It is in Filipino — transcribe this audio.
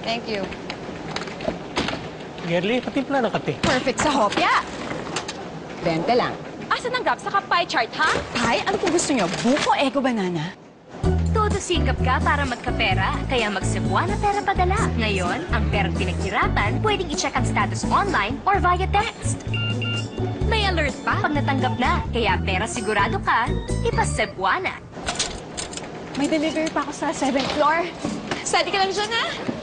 Thank you. Girlie, patimpla na kati. Perfect sa hopya. 20 lang. Asa nanggap sa pie chart, ha? Pie, ano po gusto niyo? Buko, ego, banana? Todo sikap ka para magkapera, kaya mag-Cebuana Pera Padala. Ngayon, ang perang pinaghirapan, pwedeng i-check ang status online or via text. May alert pa pag natanggap na, kaya pera sigurado ka, ipa-Cebuana. May delivery pa ako sa 7th floor. Steady ka lang dyan, ha?